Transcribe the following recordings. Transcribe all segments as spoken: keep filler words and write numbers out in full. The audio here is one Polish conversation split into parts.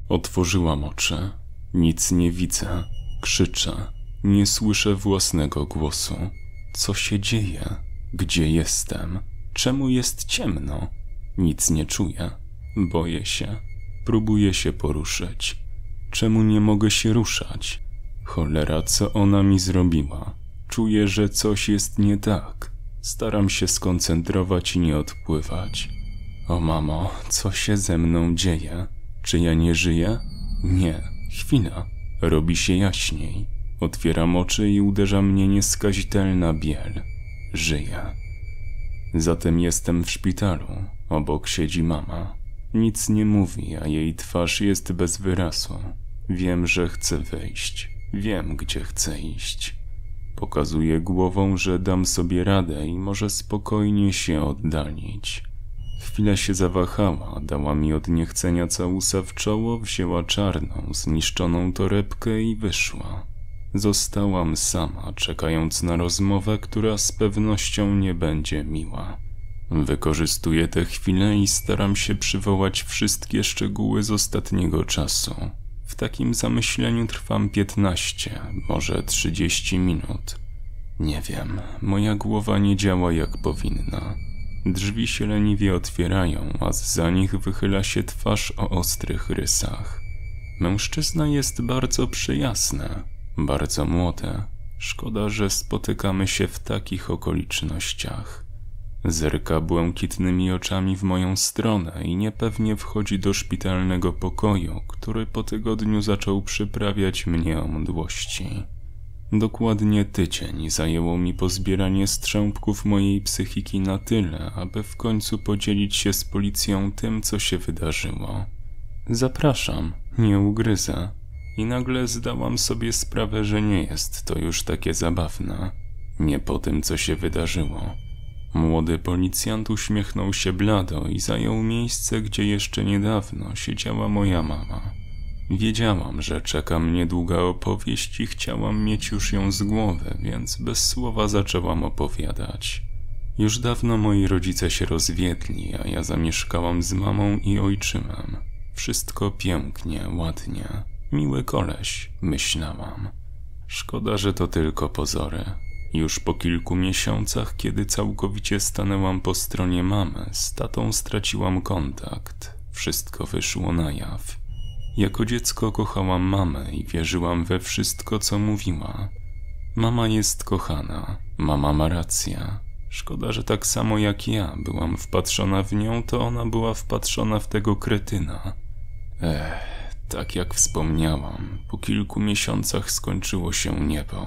Otworzyłam oczy. Nic nie widzę. Krzyczę. Nie słyszę własnego głosu. Co się dzieje? Gdzie jestem? Czemu jest ciemno? Nic nie czuję. Boję się. Próbuję się poruszyć. Czemu nie mogę się ruszać? Cholera, co ona mi zrobiła? Czuję, że coś jest nie tak. Staram się skoncentrować i nie odpływać. O mamo, co się ze mną dzieje? Czy ja nie żyję? Nie. Chwila. Robi się jaśniej. Otwieram oczy i uderza mnie nieskazitelna biel. Żyję. Zatem jestem w szpitalu. Obok siedzi mama. Nic nie mówi, a jej twarz jest bez wyrazu. Wiem, że chce wyjść. Wiem, gdzie chce iść. Pokazuje głową, że dam sobie radę i może spokojnie się oddalić. Chwilę się zawahała, dała mi od niechcenia całusa w czoło, wzięła czarną, zniszczoną torebkę i wyszła. Zostałam sama, czekając na rozmowę, która z pewnością nie będzie miła. Wykorzystuję tę chwilę i staram się przywołać wszystkie szczegóły z ostatniego czasu. W takim zamyśleniu trwam piętnaście, może trzydzieści minut. Nie wiem, moja głowa nie działa jak powinna. Drzwi się leniwie otwierają, a zza nich wychyla się twarz o ostrych rysach. Mężczyzna jest bardzo przyjazny, bardzo młody. Szkoda, że spotykamy się w takich okolicznościach. Zerka błękitnymi oczami w moją stronę i niepewnie wchodzi do szpitalnego pokoju, który po tygodniu zaczął przyprawiać mnie o mdłości. Dokładnie tydzień zajęło mi pozbieranie strzępków mojej psychiki na tyle, aby w końcu podzielić się z policją tym, co się wydarzyło. Zapraszam, nie ugryzę. I nagle zdałam sobie sprawę, że nie jest to już takie zabawne. Nie po tym, co się wydarzyło. Młody policjant uśmiechnął się blado i zajął miejsce, gdzie jeszcze niedawno siedziała moja mama. Wiedziałam, że czeka mnie długa opowieść i chciałam mieć już ją z głowy, więc bez słowa zaczęłam opowiadać. Już dawno moi rodzice się rozwiedli, a ja zamieszkałam z mamą i ojczymem. Wszystko pięknie, ładnie. Miły koleś, myślałam. Szkoda, że to tylko pozory. Już po kilku miesiącach, kiedy całkowicie stanęłam po stronie mamy, z tatą straciłam kontakt. Wszystko wyszło na jaw. Jako dziecko kochałam mamę i wierzyłam we wszystko, co mówiła. Mama jest kochana, mama ma rację. Szkoda, że tak samo jak ja byłam wpatrzona w nią, to ona była wpatrzona w tego kretyna. Ech, tak jak wspomniałam, po kilku miesiącach skończyło się niebo.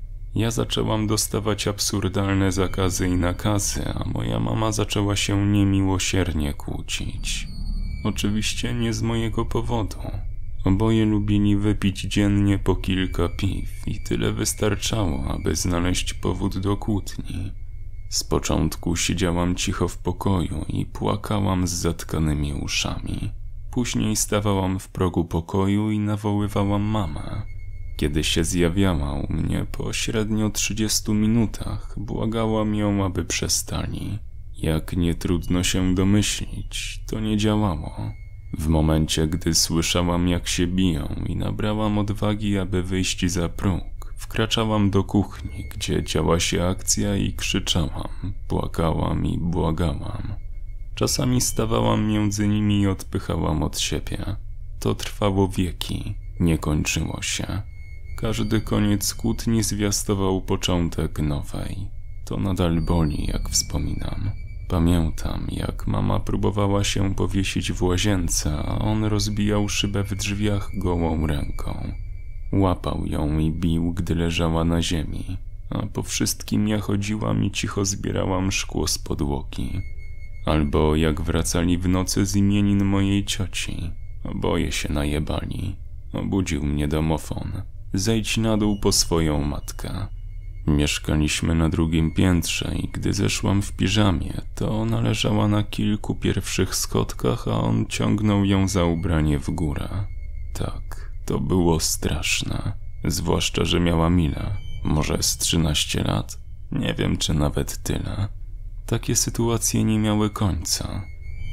Ja zaczęłam dostawać absurdalne zakazy i nakazy, a moja mama zaczęła się niemiłosiernie kłócić. Oczywiście nie z mojego powodu. Oboje lubili wypić dziennie po kilka piw i tyle wystarczało, aby znaleźć powód do kłótni. Z początku siedziałam cicho w pokoju i płakałam z zatkanymi uszami. Później stawałam w progu pokoju i nawoływałam mamę. Kiedy się zjawiała u mnie po średnio trzydziestu minutach, błagałam ją, aby przestali. Jak nie trudno się domyślić, to nie działało. W momencie, gdy słyszałam, jak się biją i nabrałam odwagi, aby wyjść za próg, wkraczałam do kuchni, gdzie działa się akcja i krzyczałam, płakałam i błagałam. Czasami stawałam między nimi i odpychałam od siebie. To trwało wieki, nie kończyło się. Każdy koniec kłótni zwiastował początek nowej. To nadal boli, jak wspominam. Pamiętam, jak mama próbowała się powiesić w łazience, a on rozbijał szybę w drzwiach gołą ręką. Łapał ją i bił, gdy leżała na ziemi, a po wszystkim ja chodziłam i cicho zbierałam szkło z podłogi. Albo jak wracali w nocy z imienin mojej cioci. Oboje się najebali. Obudził mnie domofon. Zejdź na dół po swoją matkę. Mieszkaliśmy na drugim piętrze i gdy zeszłam w piżamie, to ona leżała na kilku pierwszych schodkach, a on ciągnął ją za ubranie w górę. Tak, to było straszne. Zwłaszcza, że miała Milę. Może z trzynaście lat? Nie wiem, czy nawet tyle. Takie sytuacje nie miały końca.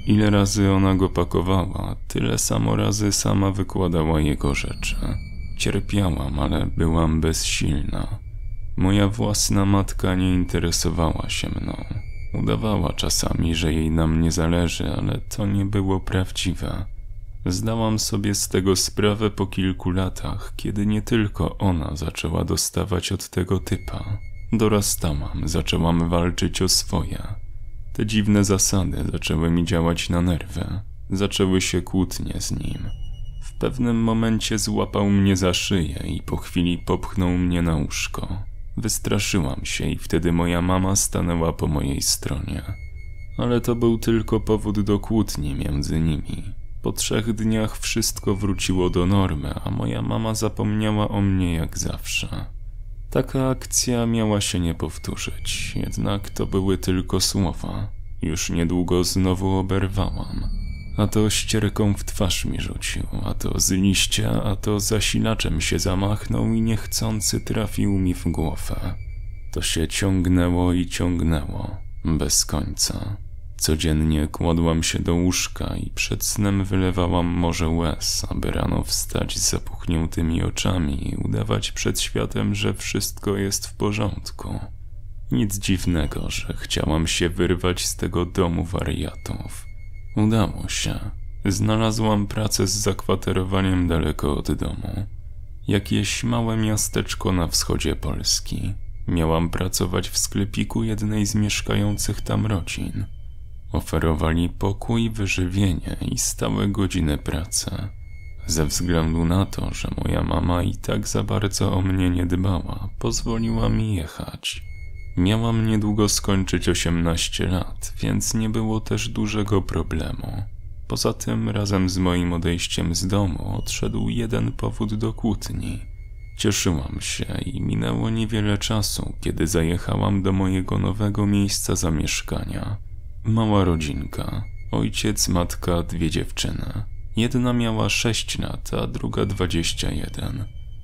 Ile razy ona go pakowała, tyle samo razy sama wykładała jego rzeczy. Cierpiałam, ale byłam bezsilna. Moja własna matka nie interesowała się mną. Udawała czasami, że jej na mnie zależy, ale to nie było prawdziwe. Zdałam sobie z tego sprawę po kilku latach, kiedy nie tylko ona zaczęła dostawać od tego typa. Dorastałam, zaczęłam walczyć o swoje. Te dziwne zasady zaczęły mi działać na nerwy. Zaczęły się kłótnie z nim. W pewnym momencie złapał mnie za szyję i po chwili popchnął mnie na łóżko. Wystraszyłam się i wtedy moja mama stanęła po mojej stronie. Ale to był tylko powód do kłótni między nimi. Po trzech dniach wszystko wróciło do normy, a moja mama zapomniała o mnie jak zawsze. Taka akcja miała się nie powtórzyć, jednak to były tylko słowa. Już niedługo znowu oberwałam. A to ścierką w twarz mi rzucił, a to z liścia, a to zasilaczem się zamachnął i niechcący trafił mi w głowę. To się ciągnęło i ciągnęło, bez końca. Codziennie kładłam się do łóżka i przed snem wylewałam morze łez, aby rano wstać z zapuchniętymi oczami i udawać przed światem, że wszystko jest w porządku. Nic dziwnego, że chciałam się wyrwać z tego domu wariatów. Udało się. Znalazłam pracę z zakwaterowaniem daleko od domu. Jakieś małe miasteczko na wschodzie Polski. Miałam pracować w sklepiku jednej z mieszkających tam rodzin. Oferowali pokój, wyżywienie i stałe godziny pracy. Ze względu na to, że moja mama i tak za bardzo o mnie nie dbała, pozwoliła mi jechać. Miałam niedługo skończyć osiemnaście lat, więc nie było też dużego problemu. Poza tym razem z moim odejściem z domu odszedł jeden powód do kłótni. Cieszyłam się i minęło niewiele czasu, kiedy zajechałam do mojego nowego miejsca zamieszkania. Mała rodzinka. Ojciec, matka, dwie dziewczyny. Jedna miała sześć lat, a druga dwadzieścia jeden.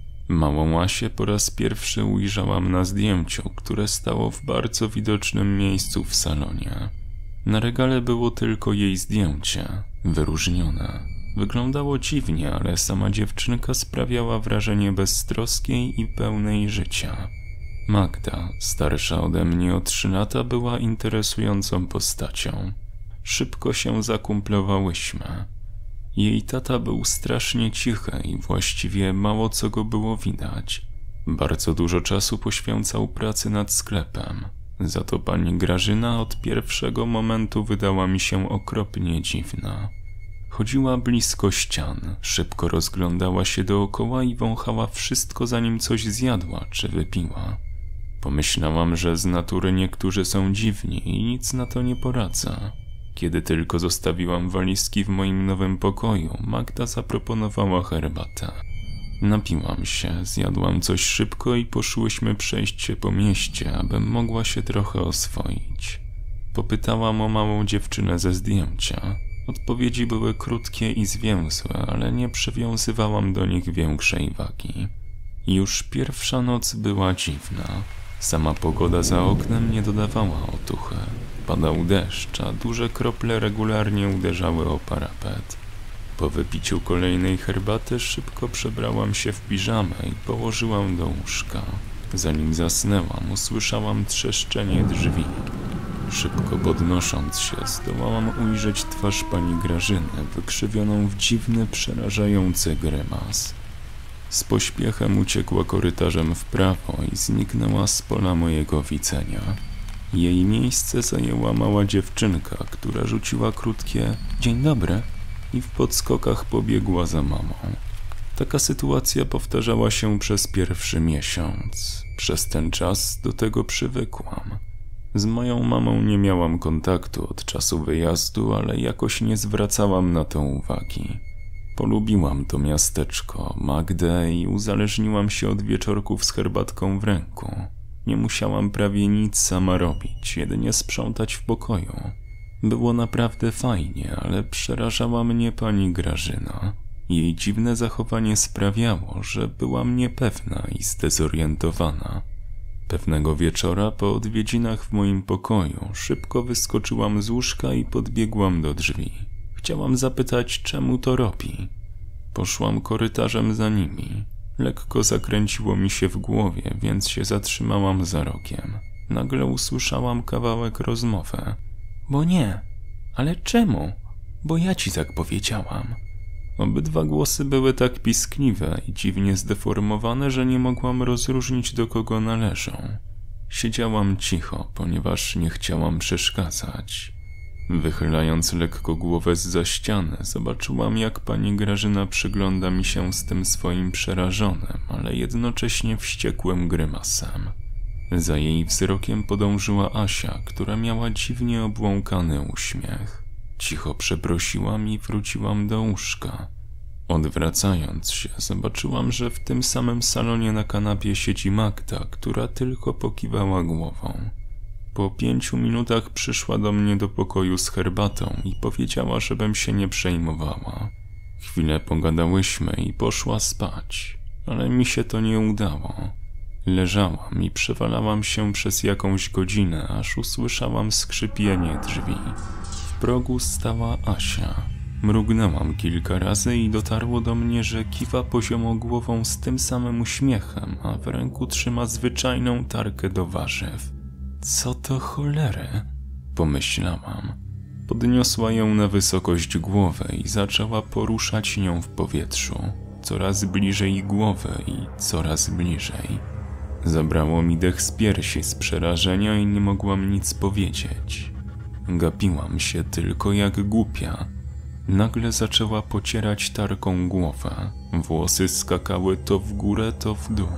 Małą Asię po raz pierwszy ujrzałam na zdjęciu, które stało w bardzo widocznym miejscu w salonie. Na regale było tylko jej zdjęcie, wyróżnione. Wyglądało dziwnie, ale sama dziewczynka sprawiała wrażenie beztroskiej i pełnej życia. Magda, starsza ode mnie o trzy lata, była interesującą postacią. Szybko się zakumplowałyśmy. Jej tata był strasznie cichy i właściwie mało co go było widać. Bardzo dużo czasu poświęcał pracy nad sklepem. Za to pani Grażyna od pierwszego momentu wydała mi się okropnie dziwna. Chodziła blisko ścian, szybko rozglądała się dookoła i wąchała wszystko, zanim coś zjadła czy wypiła. Pomyślałam, że z natury niektórzy są dziwni i nic na to nie poradzę. Kiedy tylko zostawiłam walizki w moim nowym pokoju, Magda zaproponowała herbatę. Napiłam się, zjadłam coś szybko i poszłyśmy przejść się po mieście, abym mogła się trochę oswoić. Popytałam o małą dziewczynę ze zdjęcia. Odpowiedzi były krótkie i zwięzłe, ale nie przywiązywałam do nich większej wagi. Już pierwsza noc była dziwna. Sama pogoda za oknem nie dodawała otuchy. Padał deszcz, a duże krople regularnie uderzały o parapet. Po wypiciu kolejnej herbaty szybko przebrałam się w piżamę i położyłam do łóżka. Zanim zasnęłam, usłyszałam trzeszczenie drzwi. Szybko podnosząc się, zdołałam ujrzeć twarz pani Grażyny, wykrzywioną w dziwny, przerażający grymas. Z pośpiechem uciekła korytarzem w prawo i zniknęła z pola mojego widzenia. Jej miejsce zajęła mała dziewczynka, która rzuciła krótkie „dzień dobry” i w podskokach pobiegła za mamą. Taka sytuacja powtarzała się przez pierwszy miesiąc. Przez ten czas do tego przywykłam. Z moją mamą nie miałam kontaktu od czasu wyjazdu, ale jakoś nie zwracałam na to uwagi. Polubiłam to miasteczko, Magdę i uzależniłam się od wieczorków z herbatką w ręku. Nie musiałam prawie nic sama robić, jedynie sprzątać w pokoju. Było naprawdę fajnie, ale przerażała mnie pani Grażyna. Jej dziwne zachowanie sprawiało, że byłam niepewna i zdezorientowana. Pewnego wieczora po odwiedzinach w moim pokoju szybko wyskoczyłam z łóżka i podbiegłam do drzwi. Chciałam zapytać, czemu to robi. Poszłam korytarzem za nimi. Lekko zakręciło mi się w głowie, więc się zatrzymałam za rogiem. Nagle usłyszałam kawałek rozmowy. Bo nie, ale czemu? Bo ja ci tak powiedziałam. Obydwa głosy były tak piskliwe i dziwnie zdeformowane, że nie mogłam rozróżnić, do kogo należą. Siedziałam cicho, ponieważ nie chciałam przeszkadzać. Wychylając lekko głowę zza ściany, zobaczyłam, jak pani Grażyna przygląda mi się z tym swoim przerażonym, ale jednocześnie wściekłym grymasem. Za jej wzrokiem podążyła Asia, która miała dziwnie obłąkany uśmiech. Cicho przeprosiłam i wróciłam do łóżka. Odwracając się, zobaczyłam, że w tym samym salonie na kanapie siedzi Magda, która tylko pokiwała głową. Po pięciu minutach przyszła do mnie do pokoju z herbatą i powiedziała, żebym się nie przejmowała. Chwilę pogadałyśmy i poszła spać, ale mi się to nie udało. Leżałam i przewalałam się przez jakąś godzinę, aż usłyszałam skrzypienie drzwi. W progu stała Asia. Mrugnęłam kilka razy i dotarło do mnie, że kiwa poziomo głową z tym samym uśmiechem, a w ręku trzyma zwyczajną tarkę do warzyw. Co to cholery? Pomyślałam. Podniosła ją na wysokość głowy i zaczęła poruszać nią w powietrzu. Coraz bliżej głowy i coraz bliżej. Zabrało mi dech z piersi z przerażenia i nie mogłam nic powiedzieć. Gapiłam się tylko jak głupia. Nagle zaczęła pocierać tarką głowę. Włosy skakały to w górę, to w dół.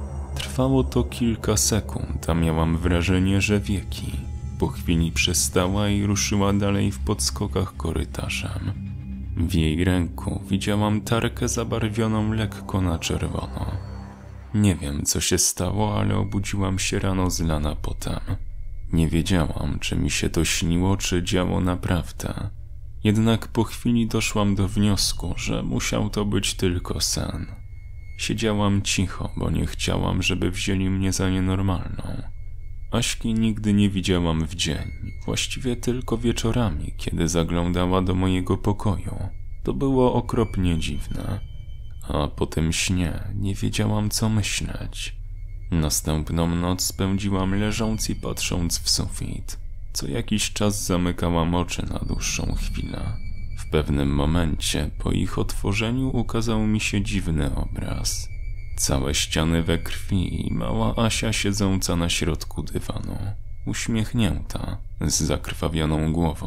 Trwało to kilka sekund, a miałam wrażenie, że wieki. Po chwili przestała i ruszyła dalej w podskokach korytarzem. W jej ręku widziałam tarkę zabarwioną lekko na czerwono. Nie wiem, co się stało, ale obudziłam się rano zlana potem. Nie wiedziałam, czy mi się to śniło, czy działo naprawdę. Jednak po chwili doszłam do wniosku, że musiał to być tylko sen. Siedziałam cicho, bo nie chciałam, żeby wzięli mnie za nienormalną. Aśki nigdy nie widziałam w dzień, właściwie tylko wieczorami, kiedy zaglądała do mojego pokoju. To było okropnie dziwne. A po tym śnie nie wiedziałam, co myśleć. Następną noc spędziłam leżąc i patrząc w sufit. Co jakiś czas zamykałam oczy na dłuższą chwilę. W pewnym momencie po ich otworzeniu ukazał mi się dziwny obraz. Całe ściany we krwi i mała Asia siedząca na środku dywanu, uśmiechnięta, z zakrwawioną głową.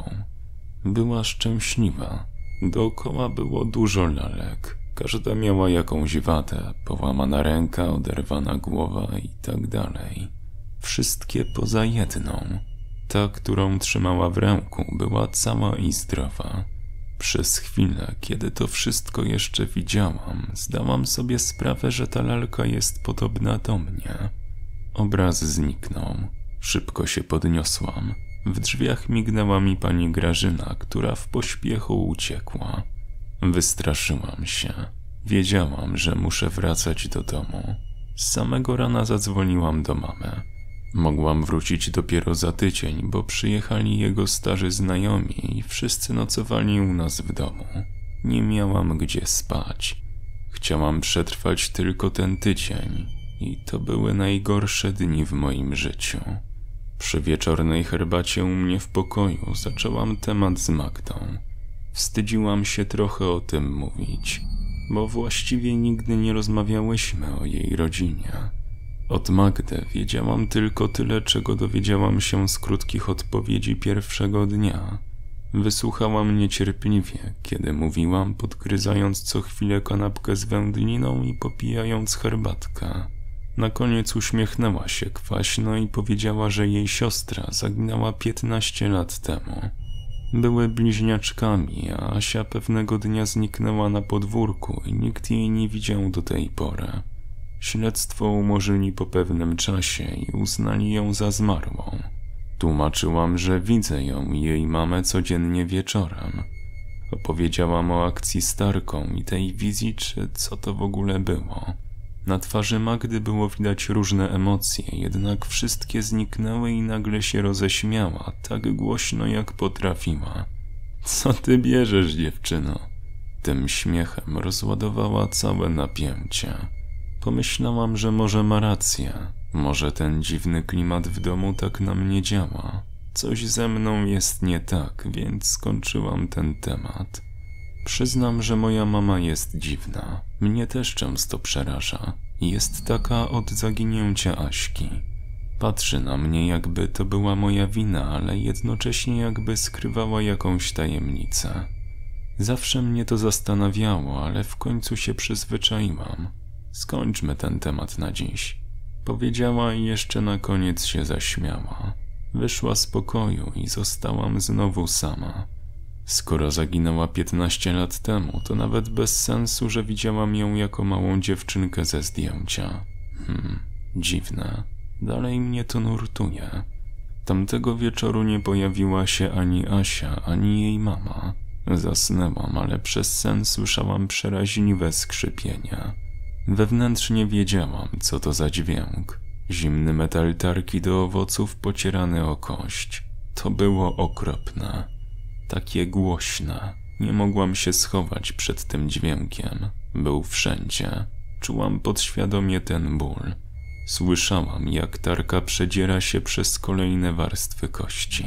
Była szczęśliwa. Dookoła było dużo lalek. Każda miała jakąś wadę, połamana ręka, oderwana głowa i tak dalej. Wszystkie poza jedną. Ta, którą trzymała w ręku, była cała i zdrowa. Przez chwilę, kiedy to wszystko jeszcze widziałam, zdałam sobie sprawę, że ta lalka jest podobna do mnie. Obraz zniknął. Szybko się podniosłam. W drzwiach mignęła mi pani Grażyna, która w pośpiechu uciekła. Wystraszyłam się. Wiedziałam, że muszę wracać do domu. Z samego rana zadzwoniłam do mamy. Mogłam wrócić dopiero za tydzień, bo przyjechali jego starzy znajomi i wszyscy nocowali u nas w domu. Nie miałam gdzie spać. Chciałam przetrwać tylko ten tydzień i to były najgorsze dni w moim życiu. Przy wieczornej herbacie u mnie w pokoju zaczęłam temat z Magdą. Wstydziłam się trochę o tym mówić, bo właściwie nigdy nie rozmawiałyśmy o jej rodzinie. Od Magdy wiedziałam tylko tyle, czego dowiedziałam się z krótkich odpowiedzi pierwszego dnia. Wysłuchała mnie cierpliwie, kiedy mówiłam, podgryzając co chwilę kanapkę z wędliną i popijając herbatkę. Na koniec uśmiechnęła się kwaśno i powiedziała, że jej siostra zaginęła piętnaście lat temu. Były bliźniaczkami, a Asia pewnego dnia zniknęła na podwórku i nikt jej nie widział do tej pory. Śledztwo umorzyli po pewnym czasie i uznali ją za zmarłą. Tłumaczyłam, że widzę ją i jej mamę codziennie wieczorem. Opowiedziałam o akcji z tarką i tej wizji, czy co to w ogóle było. Na twarzy Magdy było widać różne emocje, jednak wszystkie zniknęły i nagle się roześmiała, tak głośno jak potrafiła. Co ty bierzesz, dziewczyno? Tym śmiechem rozładowała całe napięcie. Pomyślałam, że może ma rację, może ten dziwny klimat w domu tak na mnie działa. Coś ze mną jest nie tak, więc skończyłam ten temat. Przyznam, że moja mama jest dziwna. Mnie też często przeraża. Jest taka od zaginięcia Aśki. Patrzy na mnie, jakby to była moja wina, ale jednocześnie jakby skrywała jakąś tajemnicę. Zawsze mnie to zastanawiało, ale w końcu się przyzwyczaiłam. Skończmy ten temat na dziś. Powiedziała i jeszcze na koniec się zaśmiała. Wyszła z pokoju i zostałam znowu sama. Skoro zaginęła piętnaście lat temu, to nawet bez sensu, że widziałam ją jako małą dziewczynkę ze zdjęcia. Hmm, dziwne. Dalej mnie to nurtuje. Tamtego wieczoru nie pojawiła się ani Asia, ani jej mama. Zasnęłam, ale przez sen słyszałam przeraźliwe skrzypienia. Wewnętrznie wiedziałam, co to za dźwięk. Zimny metal tarki do owoców pocierany o kość. To było okropne. Takie głośne. Nie mogłam się schować przed tym dźwiękiem. Był wszędzie. Czułam podświadomie ten ból. Słyszałam, jak tarka przedziera się przez kolejne warstwy kości.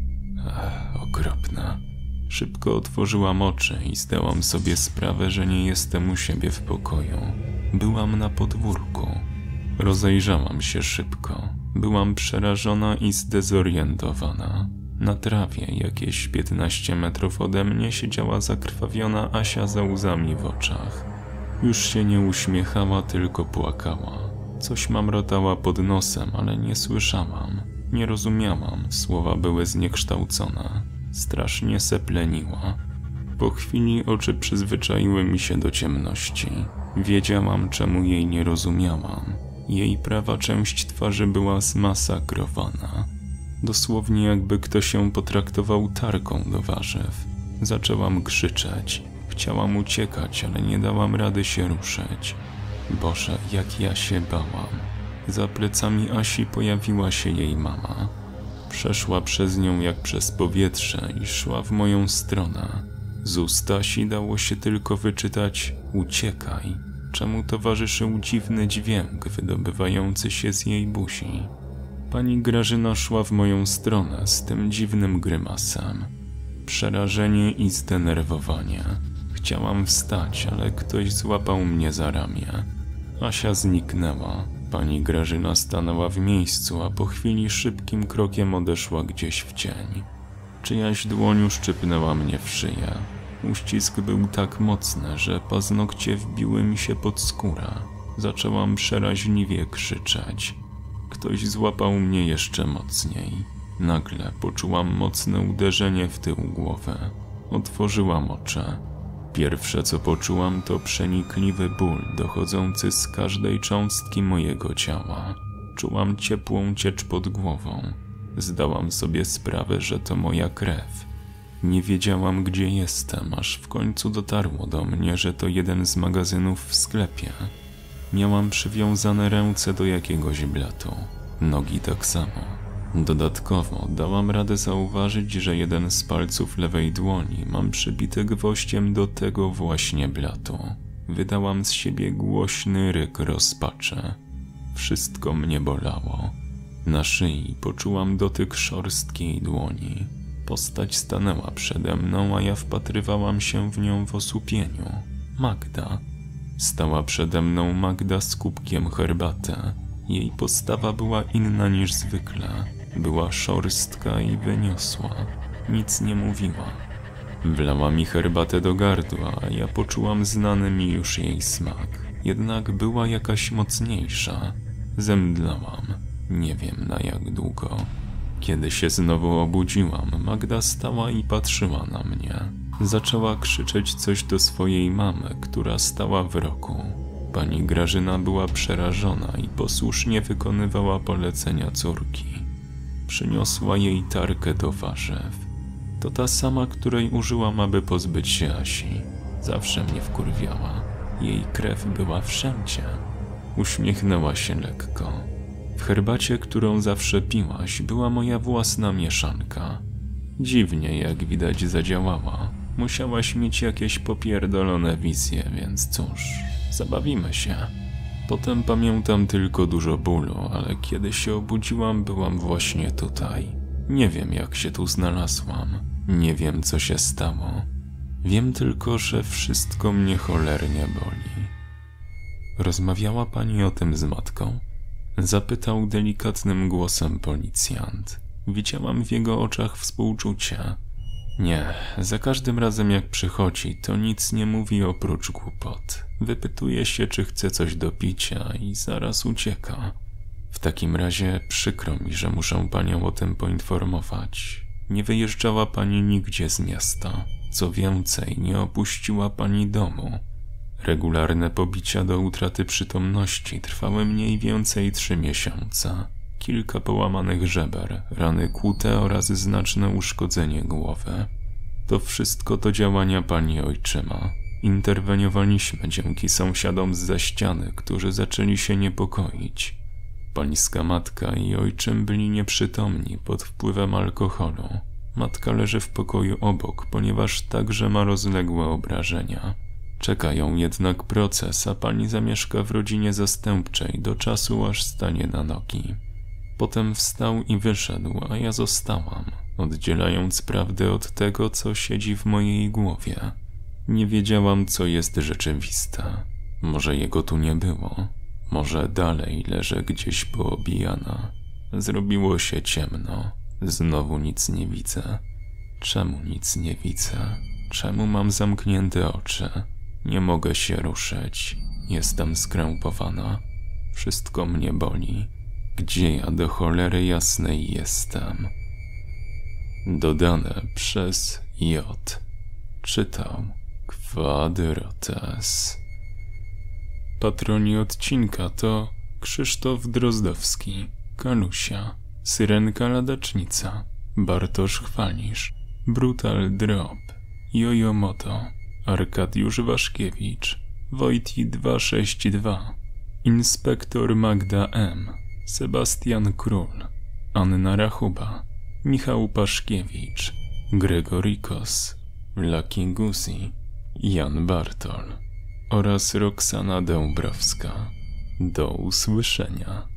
Ach, okropne. Szybko otworzyłam oczy i zdałam sobie sprawę, że nie jestem u siebie w pokoju. Byłam na podwórku. Rozejrzałam się szybko. Byłam przerażona i zdezorientowana. Na trawie, jakieś piętnaście metrów ode mnie, siedziała zakrwawiona Asia za łzami w oczach. Już się nie uśmiechała, tylko płakała. Coś mamrotała pod nosem, ale nie słyszałam. Nie rozumiałam, słowa były zniekształcone. Strasznie sepleniła. Po chwili oczy przyzwyczaiły mi się do ciemności. Wiedziałam, czemu jej nie rozumiałam. Jej prawa część twarzy była zmasakrowana. Dosłownie jakby ktoś ją potraktował tarką do warzyw. Zaczęłam krzyczeć. Chciałam uciekać, ale nie dałam rady się ruszyć. Boże, jak ja się bałam. Za plecami Asi pojawiła się jej mama. Przeszła przez nią jak przez powietrze i szła w moją stronę. Z ust Asi dało się tylko wyczytać: uciekaj, czemu towarzyszył dziwny dźwięk wydobywający się z jej buzi. Pani Grażyna szła w moją stronę z tym dziwnym grymasem. Przerażenie i zdenerwowanie. Chciałam wstać, ale ktoś złapał mnie za ramię. Asia zniknęła. Pani Grażyna stanęła w miejscu, a po chwili szybkim krokiem odeszła gdzieś w cień. Czyjaś dłoń uszczypnęła mnie w szyję. Uścisk był tak mocny, że paznokcie wbiły mi się pod skórę. Zaczęłam przeraźliwie krzyczeć. Ktoś złapał mnie jeszcze mocniej. Nagle poczułam mocne uderzenie w tył głowy. Otworzyłam oczy. Pierwsze co poczułam to przenikliwy ból dochodzący z każdej cząstki mojego ciała. Czułam ciepłą ciecz pod głową. Zdałam sobie sprawę, że to moja krew. Nie wiedziałam, gdzie jestem, aż w końcu dotarło do mnie, że to jeden z magazynów w sklepie. Miałam przywiązane ręce do jakiegoś blatu. Nogi tak samo. Dodatkowo dałam radę zauważyć, że jeden z palców lewej dłoni mam przybity gwoździem do tego właśnie blatu. Wydałam z siebie głośny ryk rozpaczy. Wszystko mnie bolało. Na szyi poczułam dotyk szorstkiej dłoni. Postać stanęła przede mną, a ja wpatrywałam się w nią w osłupieniu. Magda. Stała przede mną Magda z kubkiem herbaty. Jej postawa była inna niż zwykle. Była szorstka i wyniosła. Nic nie mówiła. Wlała mi herbatę do gardła, a ja poczułam znany mi już jej smak. Jednak była jakaś mocniejsza. Zemdlałam. Nie wiem na jak długo. Kiedy się znowu obudziłam, Magda stała i patrzyła na mnie. Zaczęła krzyczeć coś do swojej mamy, która stała w rogu. Pani Grażyna była przerażona i posłusznie wykonywała polecenia córki. Przyniosła jej tarkę do warzyw. To ta sama, której użyłam, aby pozbyć się Asi. Zawsze mnie wkurwiała. Jej krew była wszędzie. Uśmiechnęła się lekko. W herbacie, którą zawsze piłaś, była moja własna mieszanka. Dziwnie, jak widać, zadziałała. Musiałaś mieć jakieś popierdolone wizje, więc cóż, zabawimy się. Potem pamiętam tylko dużo bólu, ale kiedy się obudziłam, byłam właśnie tutaj. Nie wiem, jak się tu znalazłam. Nie wiem, co się stało. Wiem tylko, że wszystko mnie cholernie boli. Rozmawiała pani o tym z matką? Zapytał delikatnym głosem policjant. Widziałam w jego oczach współczucie. Nie, za każdym razem jak przychodzi, to nic nie mówi oprócz głupot. Wypytuje się, czy chce coś do picia i zaraz ucieka. W takim razie przykro mi, że muszę panią o tym poinformować. Nie wyjeżdżała pani nigdzie z miasta. Co więcej, nie opuściła pani domu. Regularne pobicia do utraty przytomności trwały mniej więcej trzy miesiące. Kilka połamanych żeber, rany kłute oraz znaczne uszkodzenie głowy. To wszystko to działania pani ojczyma. Interweniowaliśmy dzięki sąsiadom zza ściany, którzy zaczęli się niepokoić. Pańska matka i ojczym byli nieprzytomni pod wpływem alkoholu. Matka leży w pokoju obok, ponieważ także ma rozległe obrażenia. Czeka ją jednak proces, a pani zamieszka w rodzinie zastępczej do czasu, aż stanie na nogi. Potem wstał i wyszedł, a ja zostałam, oddzielając prawdę od tego, co siedzi w mojej głowie. Nie wiedziałam, co jest rzeczywiste. Może jego tu nie było. Może dalej leżę gdzieś poobijana. Zrobiło się ciemno. Znowu nic nie widzę. Czemu nic nie widzę? Czemu mam zamknięte oczy? Nie mogę się ruszyć. Jestem skrępowana. Wszystko mnie boli. Gdzie ja do cholery jasnej jestem? Dodane przez J. Czytał Quadrotes. Patroni odcinka to Krzysztof Drozdowski, Kalusia, Syrenka Ladacznica, Bartosz Chwalisz, Brutal Drop, Jojo Moto, Arkadiusz Waszkiewicz, Wojti dwieście sześćdziesiąt dwa, Inspektor Magda M., Sebastian Król, Anna Rachuba, Michał Paszkiewicz, Gregorikos, Lucky Guzi, Jan Bartol oraz Roxana Dębrowska. Do usłyszenia.